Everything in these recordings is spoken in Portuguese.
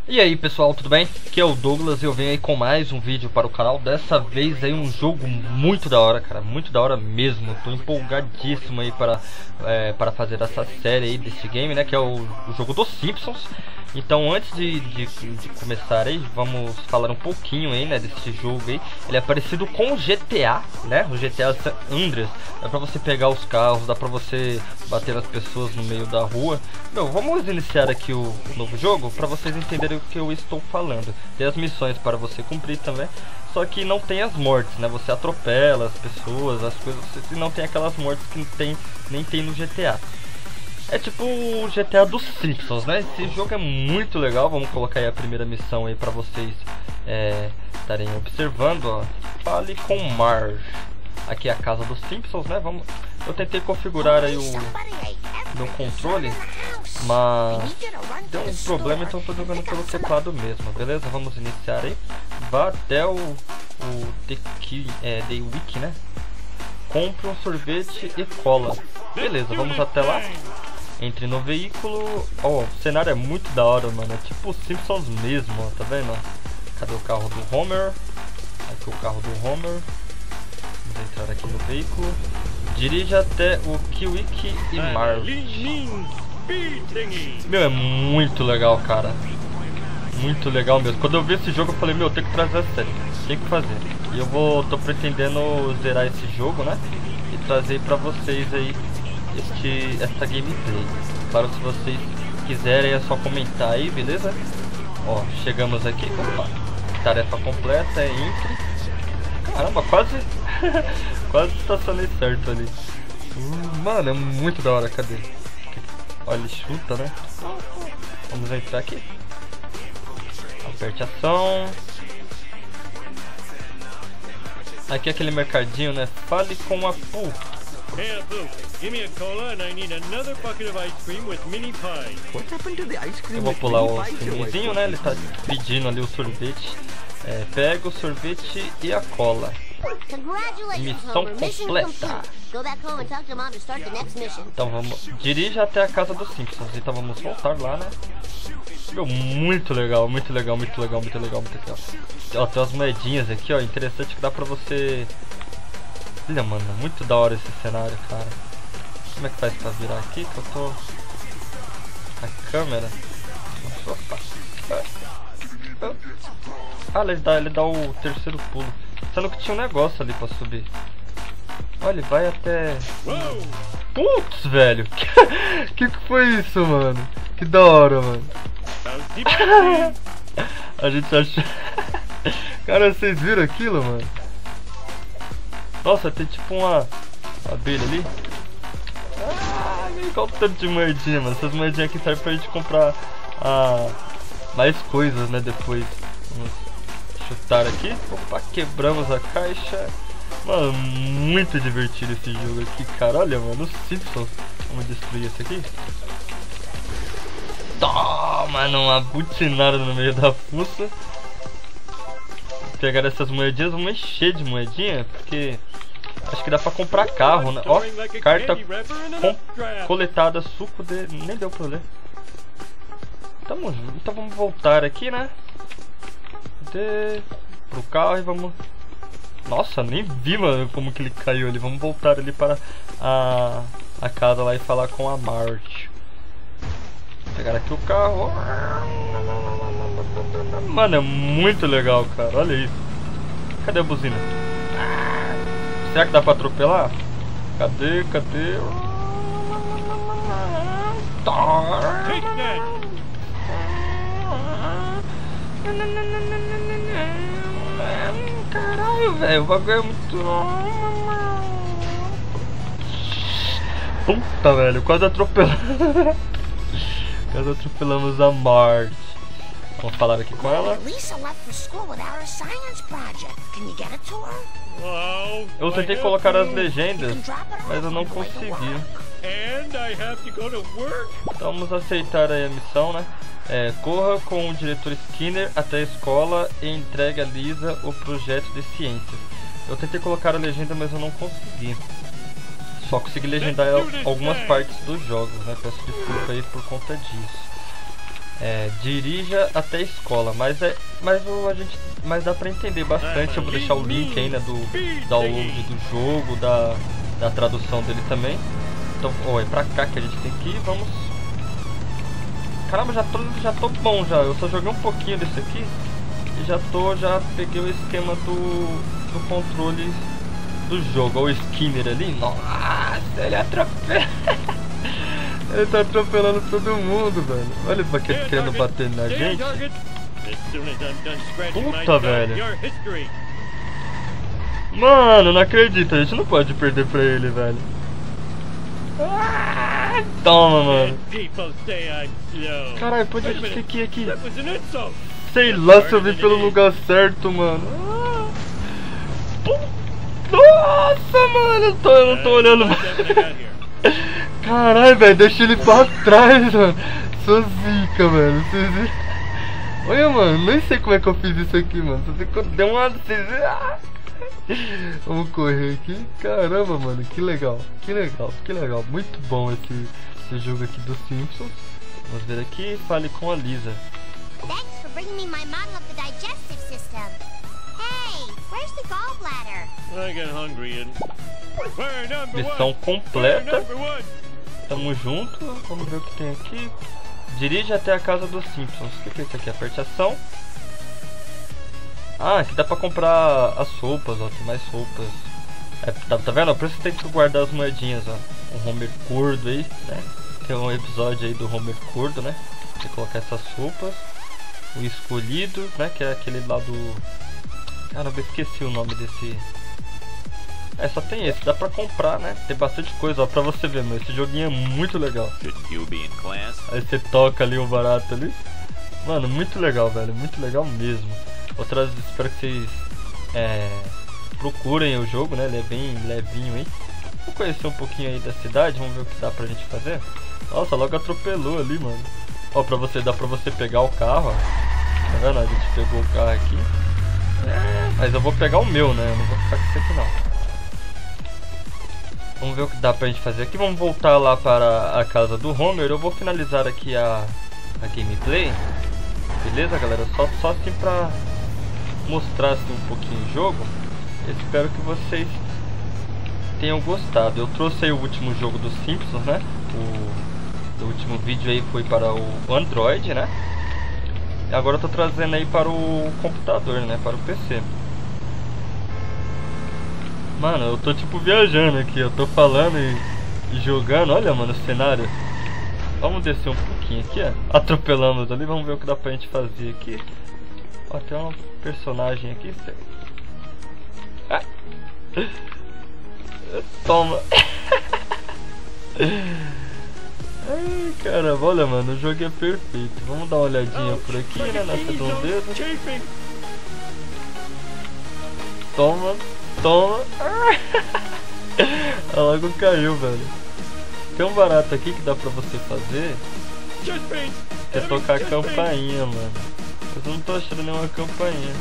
E aí pessoal, tudo bem? Aqui é o Douglas e eu venho aí com mais um vídeo para o canal. Dessa vez aí um jogo muito da hora, cara, muito da hora mesmo. Tô empolgadíssimo aí para fazer essa série aí desse game, né, que é o jogo dos Simpsons. Então antes de começar aí, vamos falar um pouquinho aí, né, desse jogo aí. Ele é parecido com o GTA, né, o GTA San Andreas. Dá pra você pegar os carros, dá pra você bater nas pessoas no meio da rua. Meu, vamos iniciar aqui o novo jogo para vocês entenderem o que eu estou falando. Tem as missões para você cumprir também, só que não tem as mortes, né? Você atropela as pessoas, as coisas, e não tem aquelas mortes que nem tem no GTA. É tipo o GTA dos Simpsons, né? Esse jogo é muito legal. Vamos colocar aí a primeira missão aí para vocês estarem observando, ó. Fale com Marge. Aqui é a casa dos Simpsons, né? Eu tentei configurar aí o meu controle, mas deu um problema, então eu tô jogando pelo teclado mesmo, beleza? Vamos iniciar aí. Vá até o The Wiki, né? Compre um sorvete e cola. Beleza, vamos até lá. Entre no veículo. Ó, o cenário é muito da hora, mano. É tipo os Simpsons mesmo, ó, tá vendo? Cadê o carro do Homer? Aqui o carro do Homer. Vamos entrar aqui no veículo. Dirija até o Kiwik e Marge. Meu, é muito legal, cara. Muito legal mesmo. Quando eu vi esse jogo eu falei, meu, tem que trazer a série. Tem que fazer. E tô pretendendo zerar esse jogo, né? E trazer pra vocês aí essa gameplay. Claro, se vocês quiserem é só comentar aí, beleza? Ó, chegamos aqui. Opa, tarefa completa, entre. Caramba, quase estacionei certo ali. Mano, é muito da hora, cadê? Olha, ele chuta, né? Vamos entrar aqui. Aperte ação. Aqui é aquele mercadinho, né? Fale com a Pooh. Hey, Apu, give me a cola and I need another bucket of ice cream with mini pie. What happened to the ice cream? Eu vou pular o filmezinho, né? Ele tá pedindo ali o sorvete. Pega o sorvete e a cola. Missão completa. Então vamos. Dirija até a casa dos Simpsons. Então vamos voltar lá, né? Meu, muito legal, muito legal, muito legal, muito legal, muito legal. Ó, tem umas moedinhas aqui, ó. Interessante que dá pra você. Olha, mano, muito da hora esse cenário, cara. Como é que faz pra virar aqui? Que eu tô. A câmera. Opa. Ah, ele dá o terceiro pulo. Sendo que tinha um negócio ali pra subir. Olha, ele vai até. Putz, velho! Que foi isso, mano? Que da hora, mano. A gente achou. Cara, vocês viram aquilo, mano? Nossa, tem tipo uma abelha ali. Qual o tanto de moedinha, mano? Essas moedinhas aqui servem pra gente comprar mais coisas, né? Depois. Vamos chutar aqui. Opa, quebramos a caixa. Mano, muito divertido esse jogo aqui, cara. Olha, mano, os Simpsons. Vamos destruir esse aqui. Toma, uma butinada no meio da fuça. Vou pegar essas moedinhas, vamos encher de moedinha, porque acho que dá pra comprar carro, né? Ó, carta coletada, suco de... Nem deu pra ler. Tamo junto. Então vamos voltar aqui, né? Pro carro e vamos... Nossa, nem vi, mano, como que ele caiu ali. Vamos voltar ali para a casa lá e falar com a Marge. Pegar aqui o carro. Mano, é muito legal, cara. Olha isso. Cadê a buzina? Será que dá pra atropelar? Cadê? Caralho, velho, o bagulho é muito... Puta, velho, quase atropelamos. Quase atropelamos a Marge. Vamos falar aqui com ela. Eu tentei colocar as legendas, mas eu não consegui. Então vamos aceitar aí a missão, né? Corra com o diretor Skinner até a escola e entregue a Lisa o projeto de ciências. Eu tentei colocar a legenda, mas eu não consegui. Só consegui legendar algumas partes dos jogos, né? Peço desculpa aí por conta disso. dirija até a escola, mas dá pra entender bastante. Eu vou deixar o link aí, né, do download do jogo, da tradução dele também. Então, é pra cá que a gente tem que ir, vamos. Caramba, já tô bom já. Eu só joguei um pouquinho desse aqui e já peguei o esquema do controle do jogo. Olha o Skinner ali, nossa, ele atropela. Ele tá atropelando todo mundo, velho. Olha pra que querendo bater na gente. Puta, velho. Mano, não acredito. A gente não pode perder pra ele, velho. Toma, mano. Caralho, pode a gente ter que ir aqui. Sei lá se eu vim pelo lugar certo, mano. Nossa, mano. Eu não tô olhando mais. Caralho, velho, deixa ele pra trás, mano. Sou zica, velho. Olha, mano, nem sei como é que eu fiz isso aqui, mano. Só sei que eu dei uma. Vamos correr aqui. Caramba, mano, que legal. Que legal. Muito bom esse jogo aqui dos Simpsons. Vamos ver aqui. Fale com a Lisa. Thanks for bringing me my model of the digestive system. Hey, where's the gallbladder? I get hungry and... Missão completa. Tamo junto. Vamos ver o que tem aqui. Dirige até a casa dos Simpsons. O que é isso aqui? Aperte ação. Ah, aqui dá pra comprar as roupas, ó. Tem mais roupas. Tá vendo? Por isso tem que guardar as moedinhas, ó. Um Homer gordo aí, né? Tem um episódio aí do Homer gordo, né? Você colocar essas roupas. O escolhido, né? Que é aquele lá do... Caramba, eu esqueci o nome desse... só tem esse, dá pra comprar, né? Tem bastante coisa, ó, pra você ver, mas esse joguinho é muito legal. Aí você toca ali o barato ali. Mano, muito legal, velho, muito legal mesmo. Espero que vocês procurem o jogo, né? Ele é bem levinho aí. Vou conhecer um pouquinho aí da cidade, vamos ver o que dá pra gente fazer. Nossa, logo atropelou ali, mano. Ó, dá pra você pegar o carro, ó. Tá vendo? A gente pegou o carro aqui. Mas eu vou pegar o meu, né? Eu não vou ficar com esse aqui não. Vamos ver o que dá pra gente fazer aqui. Vamos voltar lá para a casa do Homer. Eu vou finalizar aqui a gameplay. Beleza, galera? Só assim pra mostrar assim, um pouquinho o jogo. Eu espero que vocês tenham gostado. Eu trouxe aí o último jogo dos Simpsons, né? O último vídeo aí foi para o Android, né? E agora eu tô trazendo aí para o computador, né? Para o PC. Mano, eu tô tipo viajando aqui, eu tô falando e jogando. Olha, mano, o cenário. Vamos descer um pouquinho aqui, ó. Atropelamos ali, vamos ver o que dá pra gente fazer aqui. Ó, tem um personagem aqui. Toma. Ai, caramba, olha, mano, o jogo é perfeito. Vamos dar uma olhadinha por aqui, né, nessa redondeza. Toma. Ela logo caiu, velho. Tem um barato aqui que dá pra você fazer. Que é tocar a campainha, mano. Mas eu não tô achando nenhuma campainha.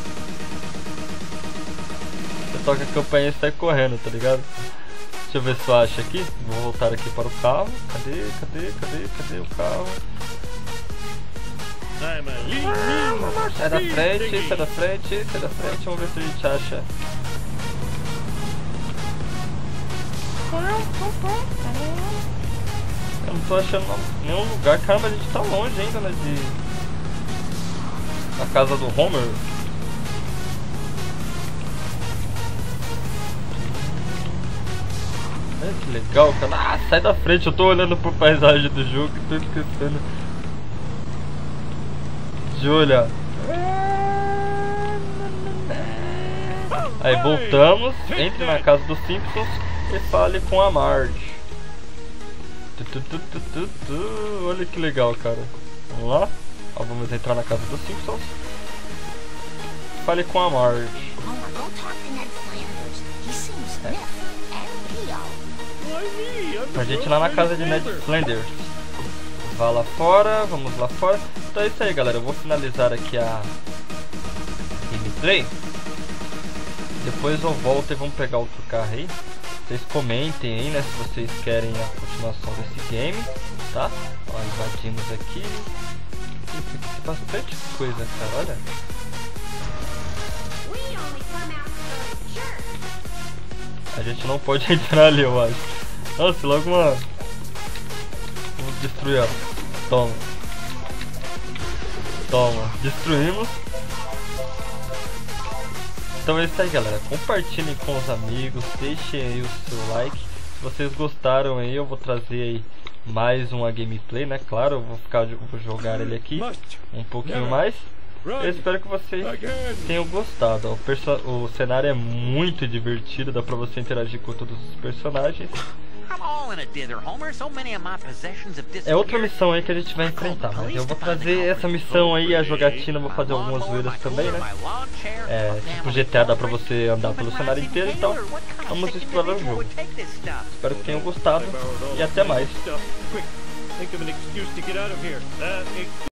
Você toca a campainha e sai correndo, tá ligado? Deixa eu ver se eu acho aqui. Vou voltar aqui para o carro. Cadê o carro? Sai da frente. Vamos ver se a gente acha. Eu não tô achando nenhum lugar. Caramba, a gente tá longe ainda, né? Na casa do Homer. Olha que legal, cara. Ah, sai da frente. Eu tô olhando pro paisagem do jogo e tô esquecendo de olhar. Aí voltamos. Entre na casa dos Simpsons e fale com a Marge. Olha que legal, cara. Vamos lá. Ó, vamos entrar na casa dos Simpsons. Fale com a Marge. A gente lá na casa de Ned Flanders. Vá lá fora, vamos lá fora. Então é isso aí, galera. Eu vou finalizar aqui a gameplay. Depois eu volto e vamos pegar outro carro aí. Vocês comentem aí, né, se vocês querem a continuação desse game, tá? Ó, invadimos aqui. Isso aqui tem bastante coisa, cara, olha. A gente não pode entrar ali, eu acho. Nossa, logo uma... Vamos destruir ela. Toma. Toma. Destruímos. Então é isso aí, galera. Compartilhem com os amigos. Deixem aí o seu like. Se vocês gostaram aí, eu vou trazer aí mais uma gameplay, né? Claro, eu vou jogar ele aqui um pouquinho mais. Eu espero que vocês tenham gostado. O cenário é muito divertido, dá pra você interagir com todos os personagens. É outra missão aí que a gente vai enfrentar, mas eu vou trazer essa missão aí, a jogatina, vou fazer algumas zoeiras também, né? Tipo GTA dá pra você andar pelo cenário inteiro, então vamos explorar o jogo. Espero que tenham gostado e até mais.